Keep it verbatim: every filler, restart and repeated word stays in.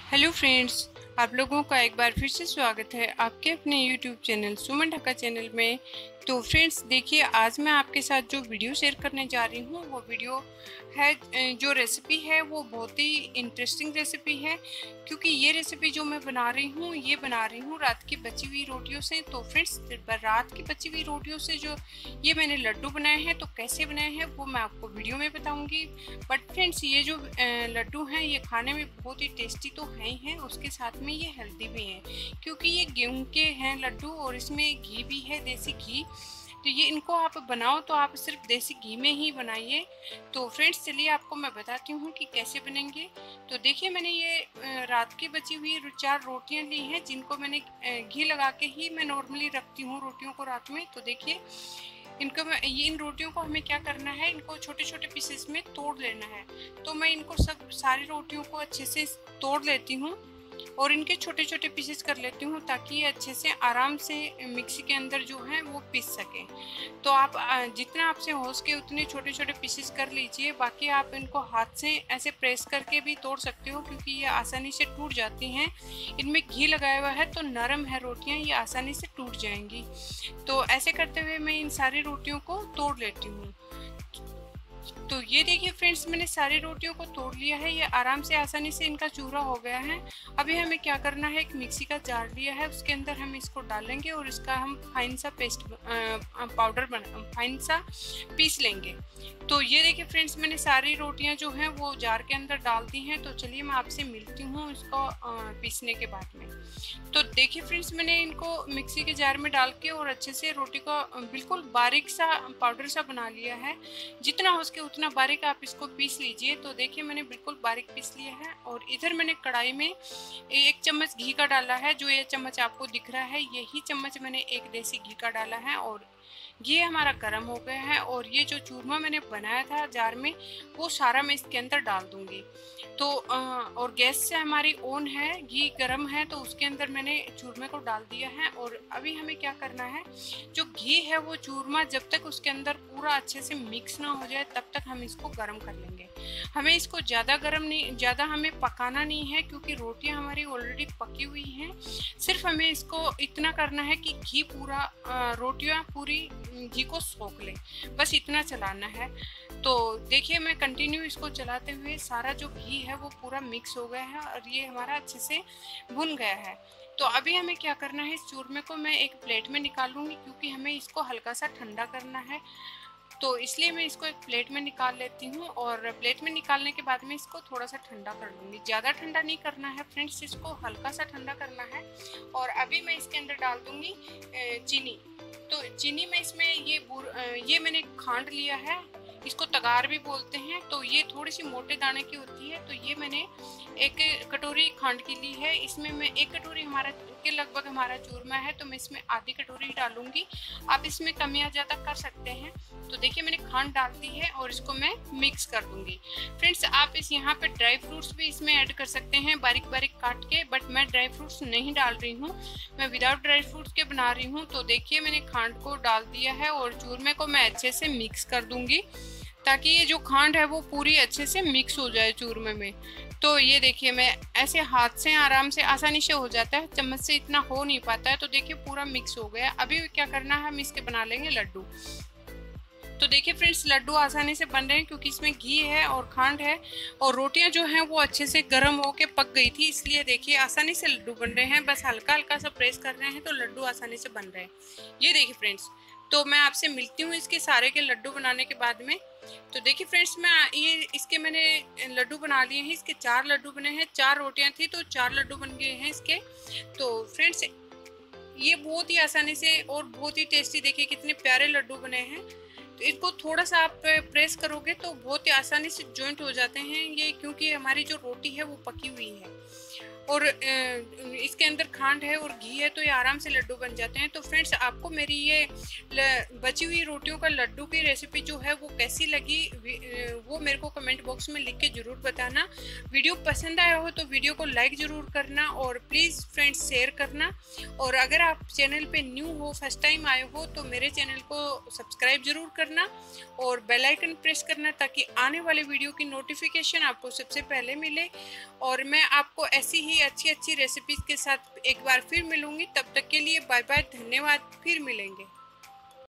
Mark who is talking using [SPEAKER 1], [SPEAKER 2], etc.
[SPEAKER 1] Hello friends, आप लोगों का एक बार फिर से स्वागत है आपके अपने YouTube channel Suman Dhakka channel में। तो फ्रेंड्स देखिए, आज मैं आपके साथ जो वीडियो शेयर करने जा रही हूँ वो वीडियो है, जो रेसिपी है वो बहुत ही इंटरेस्टिंग रेसिपी है, क्योंकि ये रेसिपी जो मैं बना रही हूँ ये बना रही हूँ रात की बची हुई रोटियों से। तो फ्रेंड्स, रात की बची हुई रोटियों से जो ये मैंने लड्डू बनाए हैं तो कैसे बनाए हैं वो मैं आपको वीडियो में बताऊँगी। बट फ्रेंड्स, ये जो लड्डू हैं ये खाने में बहुत ही टेस्टी तो हैं ही हैं, उसके साथ में ये हेल्दी भी हैं, क्योंकि ये गेहूं के हैं लड्डू और इसमें घी भी है, देसी घी। तो ये इनको आप बनाओ तो आप सिर्फ देसी घी में ही बनाइए। तो फ्रेंड्स चलिए आपको मैं बताती हूँ कि कैसे बनेंगे। तो देखिए, मैंने ये रात की बची हुई चार रोटियां ली हैं, जिनको मैंने घी लगा के ही मैं नॉर्मली रखती हूँ रोटियों को रात में। तो देखिए, इनको मैं ये इन रोटियों को हमें क्या करना है, इनको छोटे छोटे पीसेस में तोड़ लेना है। तो मैं इनको सब सारी रोटियों को अच्छे से तोड़ लेती हूँ और इनके छोटे छोटे पीसेस कर लेती हूँ, ताकि ये अच्छे से आराम से मिक्सी के अंदर जो है वो पीस सके। तो आप जितना आपसे हो सके उतने छोटे छोटे पीसेस कर लीजिए। बाकी आप इनको हाथ से ऐसे प्रेस करके भी तोड़ सकते हो, क्योंकि ये आसानी से टूट जाती हैं। इनमें घी लगाया हुआ है तो नरम है रोटियां, ये आसानी से टूट जाएंगी। तो ऐसे करते हुए मैं इन सारी रोटियों को तोड़ लेती हूँ। तो ये देखिए फ्रेंड्स, मैंने सारी रोटियों को तोड़ लिया है, ये आराम से आसानी से इनका चूरा हो गया है। अभी हमें क्या करना है, एक मिक्सी का जार लिया है, उसके अंदर हम इसको डालेंगे और इसका हम फाइन सा पेस्ट पाउडर बना फाइन सा पीस लेंगे। तो ये देखिए फ्रेंड्स, मैंने सारी रोटियां जो हैं वो जार के अंदर डाल दी हैं। तो चलिए मैं आपसे मिलती हूँ इसको पीसने के बाद में। तो देखिए फ्रेंड्स, मैंने इनको मिक्सी के जार में डाल के और अच्छे से रोटी को बिल्कुल बारीक सा पाउडर सा बना लिया है। जितना हो सके उतना बारीक आप इसको पीस लीजिए। तो देखिए, मैंने बिल्कुल बारीक पीस लिया है और इधर मैंने कढ़ाई में एक चम्मच घी का डाला है। जो ये चम्मच आपको दिख रहा है, यही चम्मच मैंने एक देसी घी का डाला है और घी हमारा गर्म हो गया है। और ये जो चूरमा मैंने बनाया था जार में, वो सारा मैं इसके अंदर डाल दूंगी। तो और गैस से हमारी ऑन है, घी गर्म है, तो उसके अंदर मैंने चूरमे को डाल दिया है। और अभी हमें क्या करना है, जो घी है वो चूरमा जब तक उसके अंदर पूरा अच्छे से मिक्स ना हो जाए तब तक हम इसको गर्म कर लेंगे। हमें इसको ज़्यादा गर्म नहीं, ज़्यादा हमें पकाना नहीं है, क्योंकि रोटियां हमारी ऑलरेडी पकी हुई हैं। सिर्फ हमें इसको इतना करना है कि घी पूरा रोटियां पूरी घी को सोख ले, बस इतना चलाना है। तो देखिए, मैं कंटिन्यू इसको चलाते हुए सारा जो घी है वो पूरा मिक्स हो गया है और ये हमारा अच्छे से भुन गया है। तो अभी हमें क्या करना है, इस चूरमे को मैं एक प्लेट में निकालूंगी, क्योंकि हमें इसको हल्का सा ठंडा करना है। तो इसलिए मैं इसको एक प्लेट में निकाल लेती हूँ और प्लेट में निकालने के बाद में इसको थोड़ा सा ठंडा कर लूँगी। ज़्यादा ठंडा नहीं करना है फ्रेंड्स, इसको हल्का सा ठंडा करना है। और अभी मैं इसके अंदर डाल दूँगी चीनी। तो चीनी में इसमें ये ये मैंने खांड लिया है, इसको तगार भी बोलते हैं। तो ये थोड़ी सी मोटे दाने की होती है। तो ये मैंने एक कटोरी खांड की ली है। इसमें मैं एक कटोरी हमारा के लगभग हमारा चूरमा है, तो मैं इसमें आधी कटोरी डालूंगी। आप इसमें कम या ज़्यादा कर सकते हैं। तो देखिए, मैंने खांड डाल दी है और इसको मैं मिक्स कर दूंगी। फ्रेंड्स, आप इस यहाँ पे ड्राई फ्रूट्स भी इसमें ऐड कर सकते हैं बारीक बारीक काट के, बट मैं ड्राई फ्रूट्स नहीं डाल रही हूँ, मैं विदाउट ड्राई फ्रूट्स के बना रही हूँ। तो देखिए, मैंने खांड को डाल दिया है और चूरमे को मैं अच्छे से मिक्स कर दूंगी, ताकि ये जो खांड है वो पूरी अच्छे से मिक्स हो जाए चूरमे में। तो ये देखिए, मैं ऐसे हाथ से आराम से आसानी से हो जाता है, चम्मच से इतना हो नहीं पाता है। तो देखिए, पूरा मिक्स हो गया। अभी क्या करना है, हम इसके बना लेंगे लड्डू। तो देखिए फ्रेंड्स, लड्डू आसानी से बन रहे हैं, क्योंकि इसमें घी है और खांड है और रोटियां जो हैं वो अच्छे से गर्म होके पक गई थी, इसलिए देखिए आसानी से लड्डू बन रहे हैं। बस हल्का हल्का सा प्रेस कर रहे हैं तो लड्डू आसानी से बन रहे हैं। ये देखिए फ्रेंड्स, तो मैं आपसे मिलती हूँ इसके सारे के लड्डू बनाने के बाद में। तो देखिए फ्रेंड्स, मैं ये इसके मैंने लड्डू बना लिए हैं। इसके चार लड्डू बने हैं, चार रोटियां थी तो चार लड्डू बन गए हैं इसके। तो फ्रेंड्स, ये बहुत ही आसानी से और बहुत ही टेस्टी, देखिए कितने प्यारे लड्डू बने हैं। तो इसको थोड़ा सा आप प्रेस करोगे तो बहुत ही आसानी से जॉइंट हो जाते हैं ये, क्योंकि हमारी जो रोटी है वो पकी हुई है और इसके अंदर खांड है और घी है, तो ये आराम से लड्डू बन जाते हैं। तो फ्रेंड्स, आपको मेरी ये बची हुई रोटियों का लड्डू की रेसिपी जो है वो कैसी लगी, वो मेरे को कमेंट बॉक्स में लिख के ज़रूर बताना। वीडियो पसंद आया हो तो वीडियो को लाइक ज़रूर करना और प्लीज़ फ्रेंड्स शेयर करना। और अगर आप चैनल पे न्यू हो, फर्स्ट टाइम आए हो, तो मेरे चैनल को सब्सक्राइब ज़रूर कर करना और बेल आइकन प्रेस करना ताकि आने वाले वीडियो की नोटिफिकेशन आपको सबसे पहले मिले। और मैं आपको ऐसी ही अच्छी अच्छी रेसिपीज़ के साथ एक बार फिर मिलूँगी। तब तक के लिए बाय बाय, धन्यवाद, फिर मिलेंगे।